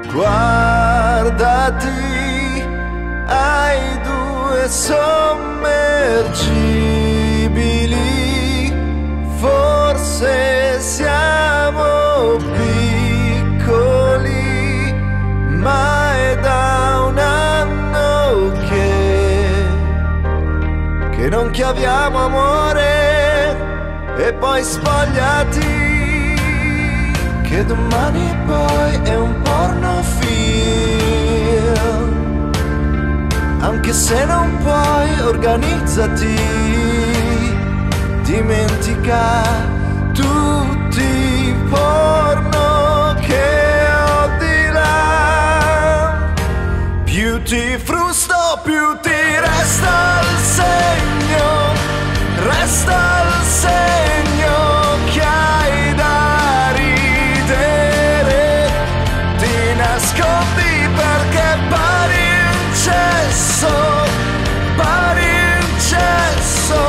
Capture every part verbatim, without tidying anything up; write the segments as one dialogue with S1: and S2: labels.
S1: Guardati ai due sommergibili, forse siamo piccoli, ma è da un anno che, che non chiamiamo amore e poi spogliati. Che domani poi è un pornofilm, anche se non puoi, organizzati, dimentica tutti i porno che ho di là. Più ti frusto, più ti resta il segno, resta il segno che hai da nascondi perché pari in cesso, pari in cesso,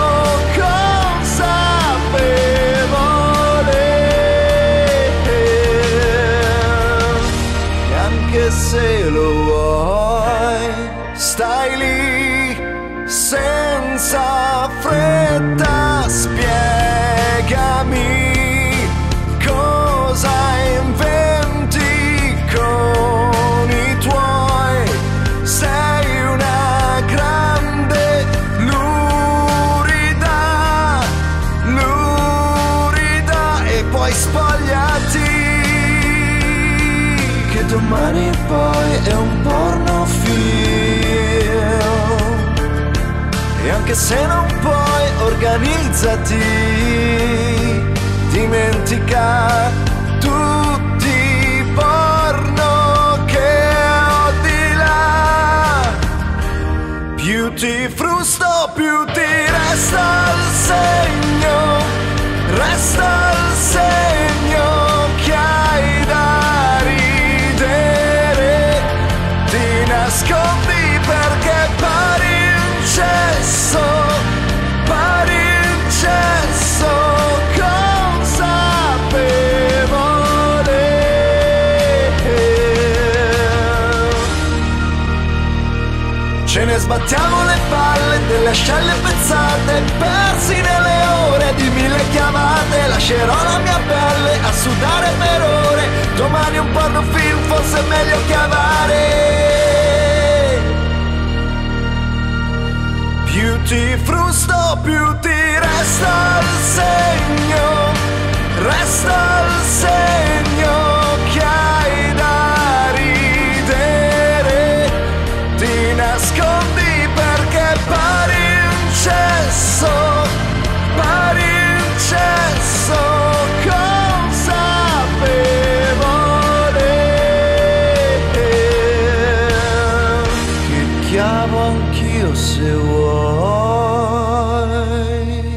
S1: consapevole. E anche se lo vuoi, stai lì senza fretta, spiegami cosa inventi con i tuoi. Sei una grande lurida, lurida, e poi spogliati, che domani poi è un pornofilm, e anche se non puoi, organizzati, dimentica tutti i porno che ho di là. Più ti frusto, più ti resta il segno, resta il segno che hai da ridere. Ti nascondi perché pari in cesso, pari in cesso, ce ne sbattiamo le palle delle ascelle pezzate, persi nelle ore di mille chiamate. Lascerò la mia pelle a sudare per ore, domani un pornofilm forse è meglio chiamare. Più ti frusto, più ti resta il segno, resta il segno che hai da ridere. Ti nascondi perché pari in cesso, pari in cesso, consapevole. Che chiamo anch'io se vuoi.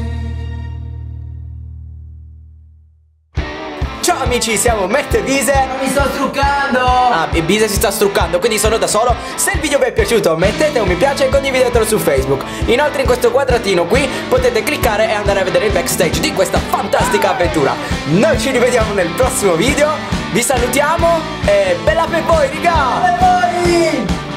S2: Ciao amici, siamo Matt e Bise.
S3: Mi sto struccando.
S2: Ah, e Bise si sta struccando, quindi sono da solo. Se il video vi è piaciuto mettete un mi piace e condividetelo su Facebook. Inoltre in questo quadratino qui potete cliccare e andare a vedere il backstage di questa fantastica avventura. Noi ci rivediamo nel prossimo video. Vi salutiamo e bella per voi, raga!
S3: Per voi!